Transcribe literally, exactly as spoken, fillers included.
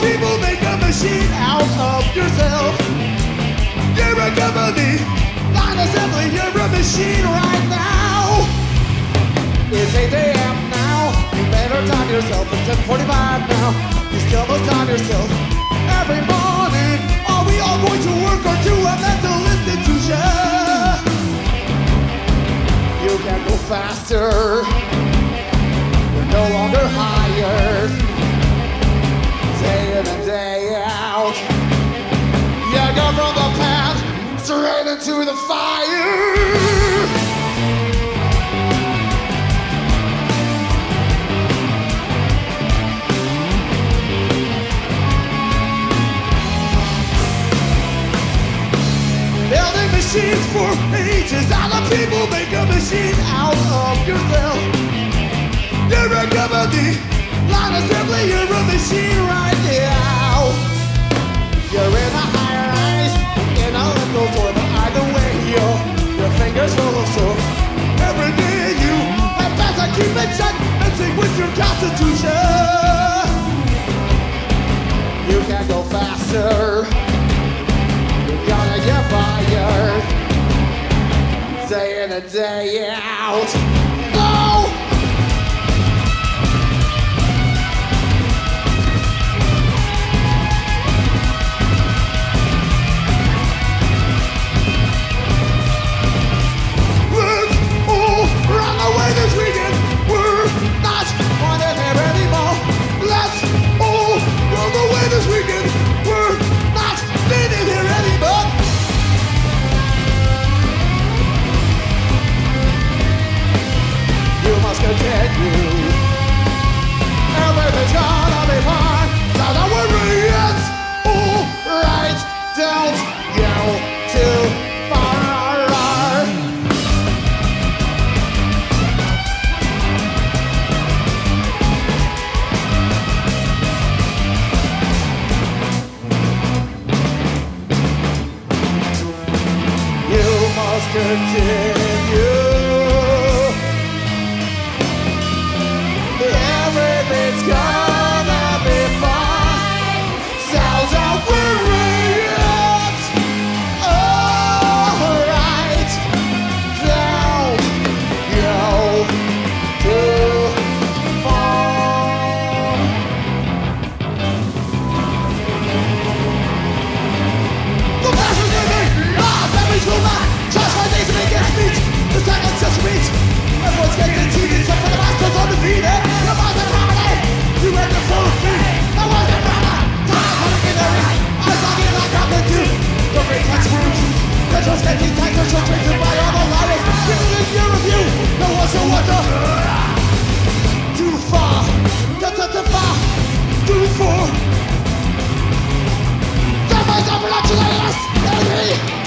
people make a machine out of yourself. You're a company, line assembly, you're a machine right now. It's eight a m now, you better time yourself. It's ten forty-five now, you still must time yourself. Every morning, are we all going to work or to a mental institution? You can go faster, you're no longer hired. Day in and day out, you go from the path straight into the fire. Building machines for ages, other people make a machine out of yourself. You're a company, line assembly, you're a machine right now. You're in a higher rise, in a limbo toilet. Either way, your your fingers full of soap. Every day you have better keep it shut and sing with your constitution. You can go faster, you're gonna get fired. Day in and day out. Oh! Run away this weekend, we're not wanted here anymore. Let's all run away this weekend, we're not needed here anymore. You must continue, everything's gonna be fine. Now don't worry, it's alright, don't go too far. Continue. Everything's gonna be fine. Sounds are worried. Alright. Don't go too far. The passion's in me. Ah, memories will not. Trust my days to make ends meet. This time it's just meat. Everyone's getting the T V. Except for the masters undefeated. Your minds in harmony. You read your full of feet. I wasn't drama. Time for the ignorant. I'm talking like I'm the dude. The great transformation. Controls getting tight. Control traced by all the liars. Giving a year review. No one so wonder. Too far. Too far. Too far. That was our production latest.